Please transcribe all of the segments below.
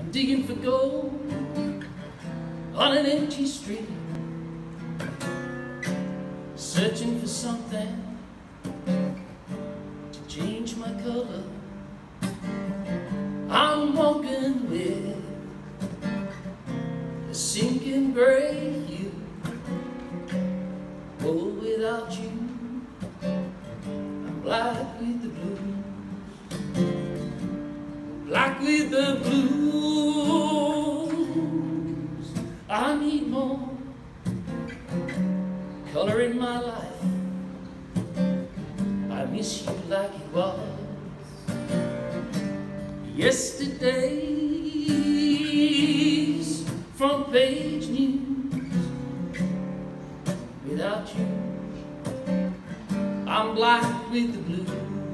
digging for gold on an empty street, searching for something to change my color. I'm walking with a sinking gray hue. Oh, without you, I'm black with the blues. Black with the blues. I need more color in my life. I miss you like it was yesterday's front page news. Without you, I'm black with the blues.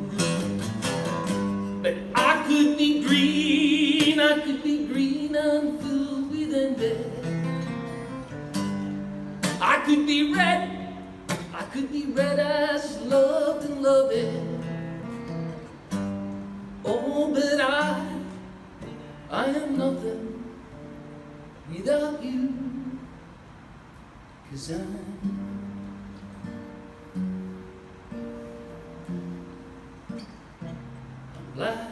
But I could be green and filled with envy. I could be red as loved and loved. Oh, but I am nothing without you, 'cause I'm black